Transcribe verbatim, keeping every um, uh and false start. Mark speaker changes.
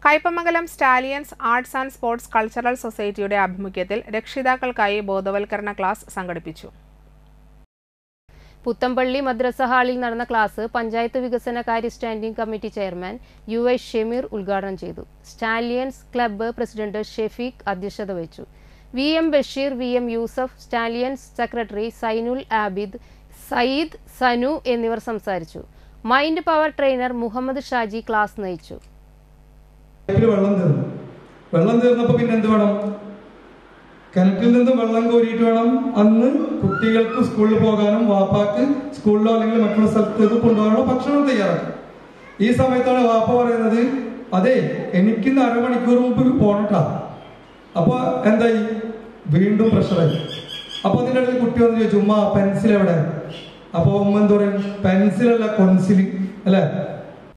Speaker 1: Kaipamangalam Stallions arts and sports cultural സൊസൈറ്റിയുടെ ആഭിമുഖ്യത്തിൽ രക്ഷിതാക്കൾക്കായി ബോധവൽക്കരണ ക്ലാസ് സംഘടിപ്പിച്ചു.
Speaker 2: പുത്തമ്പള്ളി മദ്രസ ഹാളിൽ നടന്ന ക്ലാസ് പഞ്ചായത്ത് വികസന കാര്യ standing committee chairman U I Shameer ഉദ്ഘാടനം ചെയ്തു. സ്റ്റാലിയൻസ് ക്ലബ്ബ് പ്രസിഡന്റ് ഷെഫീഖ് അധ്യക്ഷത വഹിച്ചു. V M Basheer, V M Yusuf, Stallions secretary Zainul Abid, Sayyid, Sanu എന്നിവർ സംസാരിച്ചു. Mind power trainer Muhammad Shaji class നയിച്ചു.
Speaker 3: വെള്ളം തീർന്നു വെള്ളം തീർന്നപ്പോൾ പിന്നെ എന്ത് വേണം? കിണറ്റിൽ നിന്ന് വെള്ളം കോരിയിട്ട് വേണം അന്ന് കുട്ടികൾക്ക് സ്കൂളിൽ പോകാനും വാപ്പാക്ക് സ്കൂളിലോ അല്ലെങ്കിൽ മറ്റുള്ള സ്ഥലത്തേക്ക് കൊണ്ടുപോകാനോ ഭക്ഷണം തയ്യാറാക്കും. ഈ സമയത്താണ് വാപ്പ പറയുന്നത്, അതെ എനിക്കിന്ന് അരമണിക്കൂർ മുമ്പ് പോണട്ടാ. അപ്പൊ എന്തായി? വീണ്ടും പ്രഷറായി. അപ്പൊ അതിൻ്റെ ഇടയിൽ കുട്ടി വന്ന് ചോദിച്ചു, ഉമ്മ പെൻസിൽ എവിടെ? അപ്പൊ ഉമ്മ എന്താ പറയും? പെൻസിലല്ല കൊൻസിൽ അല്ലെ.